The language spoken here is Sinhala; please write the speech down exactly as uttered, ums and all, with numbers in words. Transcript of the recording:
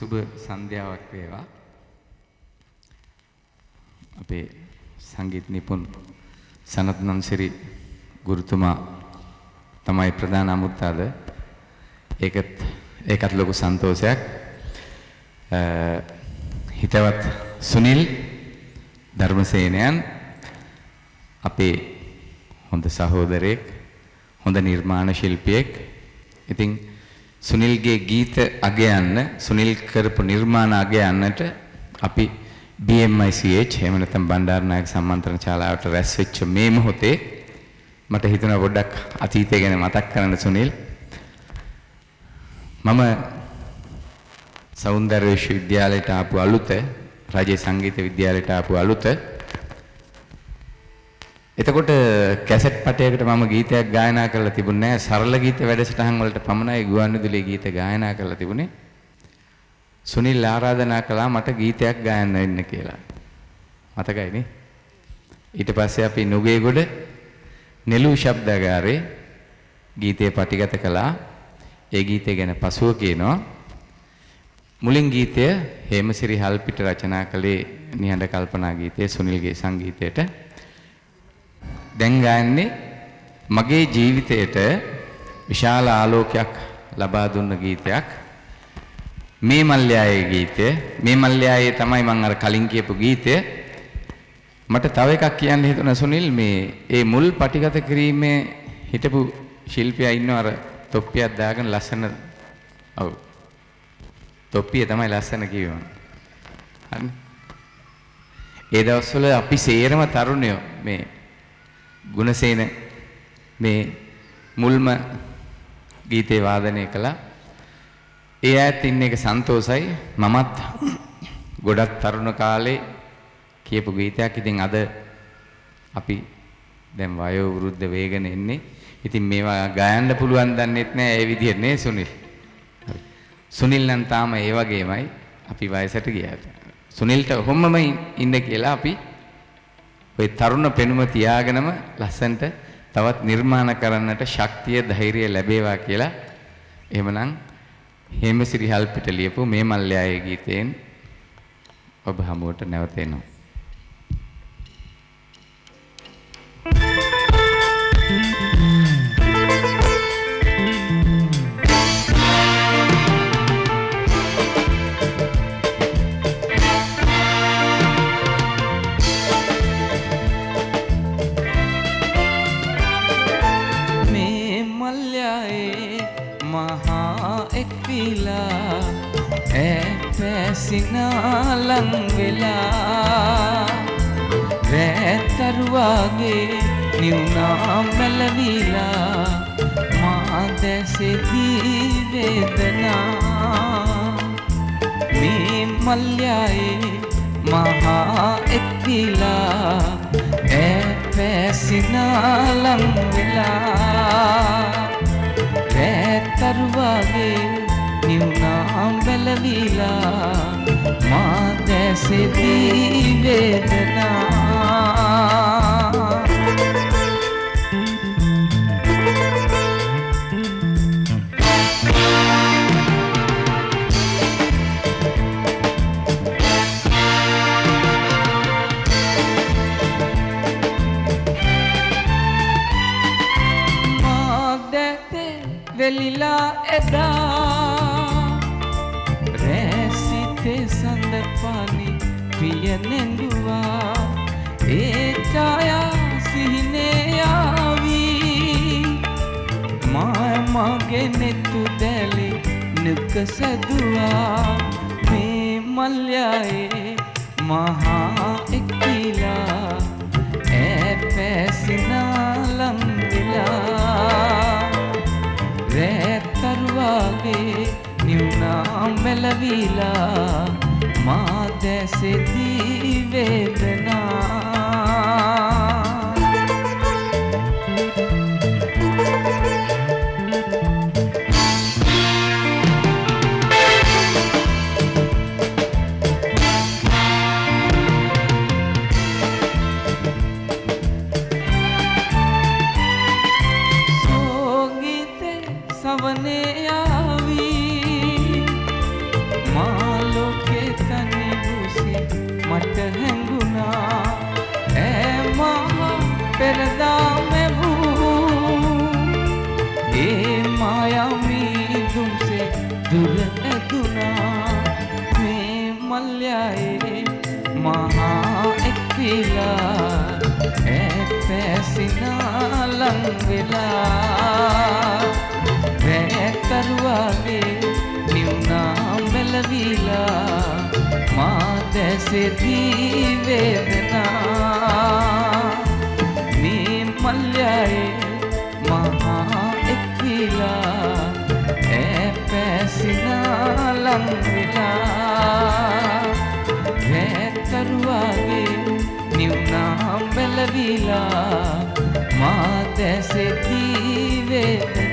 සුබ සන්ධ්‍යාවක් වේවා. අපේ සංගීත නිපුන් සනත් නන්සිරි ගුරුතුමා තමයි ප්‍රධාන අමුත්තාද. ඒකත් ඒකත් ලොකු සන්තෝෂයක්. හිතවත් සුනිල් ධර්මසේනයන් අපේ හොඳ සහෝදරයෙක්, හොඳ නිර්මාණ ශිල්පියෙක්. ඉතින් සුනිල්ගේ ගීත අගයන්න, සුනිල් කරපු නිර්මාණ අගයන්නට අපි B M I C H එහෙම නැත්නම් බණ්ඩාරනායක සම්මන්ත්‍රණ ශාලාවට රැස් වෙච්ච මේ මොහොතේ මට හිතුණා පොඩ්ඩක් අතීතය ගැන මතක් කරන්න සුනිල්. මම සෞන්දර්ය විශ්වවිද්‍යාලයට ආපු අලුත, රාජ්‍ය සංගීත විද්‍යාලයට ආපු අලුත. එතකොට කැසට් පටයකට මම ගීතයක් ගායනා කරලා තිබුණේ නැහැ. සරල ගීත වැඩසටහන් වලට පමණයි ගුවන්විදුලියේ ගීත ගායනා කරලා තිබුණේ. සුනිල් ආරාධනා කළා මට ගීතයක් ගායන්න එන්න කියලා. මතකයි නේ? ඊට පස්සේ අපි නුගේගොඩ නෙළු ශබ්දාගාරේ ගීතේ පටිගත කළා. ඒ ගීතය ගැන පසුව කියනවා. මුලින් ගීතය හේමසිරි හල්පිට රචනා කළේ නිහඬ කල්පනා ගීතය සුනිල්ගේ සංගීතයට. දැන් ගායන්නේ මගේ ජීවිතයට විශාල ආලෝකයක් ලබා දුන්න ගීතයක්. මේ මල්යායේ ගීතය. මේ මල්යායේ තමයි මම අර කලින් කියපු ගීතය. මට තව එකක් කියන්න හිතුණා සුනිල්, මේ ඒ මුල් පටිගත කිරීමේ හිටපු ශිල්පියා ඉන්නව අර තොප්පියක් දාගෙන ලස්සන. ඔව්. තොප්පිය තමයි ලස්සන කිව්වේ මම. හරි. ඒ දවස්වල අපි සේරම තරුණයෝ මේ ගුණසේන මේ මුල්ම ගීතේ වාදනය කළා. ඒ ඈත් ඉන්න එක සන්තෝසයි. මමත් ගොඩක් තරුණ කාලේ කියපු ගීතයක්. ඉතින් අද අපි දැන් වයෝ වෘද්ධ වේගන එන්නේ. ඉතින් මේවා ගායන්න පුළුවන් දන්නෙත් නෑ ඒ විදිහට නේ සුනිල්. හරි. සුනිල් නම් තාම ඒ වගේමයි. අපි වයසට ගියාට. සුනිල්ට ඔහොමම ඉන්න කියලා අපි ඔය තරුණ පෙනුම තියාගෙනම ලස්සන්ට තවත් නිර්මාණ කරන්නට ශක්තිය ධෛර්යය ලැබේවා කියලා. එහෙමනම් හේමසිරි හල්පිට ලියපු මේ මල්යායේ ගීතයෙන් ඔබ හමුවට නැවත එනවා. සිනාලං වෙලා රැතරුවාගේ නිවුනා මැලවිලා මා දැසෙදී වේදනා මේ මල්යායේ මහා එක්විලා ඇපැසිනාලං වෙලා රැතරුවාගේ නිවුනා මැලවිලා මා දැසෙදී වේදනා මා දැතේ වෙලිලා එදා සඳ පානි පිය නෙඟුවා ඒ ඡායා සිහිනේ ආවී මා මගේ නෙතු දැලි නුක සදුවා මේ මල්යායේ මහා එක්කිලා ඇපැසිනාලං වෙලා රැතරුවාගේ නිවුනා මැලවිලා මා දැසෙදී වේදනා සෝගීතේ සවනේ ආවී මා දුර ඇදුනා මේ මල්යයේ මහා එක්විලා ඈ පැසිනා ලං වෙලා රැතරුවාගේ නිවුනා මෙලවිලා මා දැසෙදී වේදනා මේ මල්යයේ මහා එක්විලා ඈ පැසිනා ලං වෙලා රැතරුවාගේ නිවුනා මෙලවිලා මා දැසෙදී වේදනා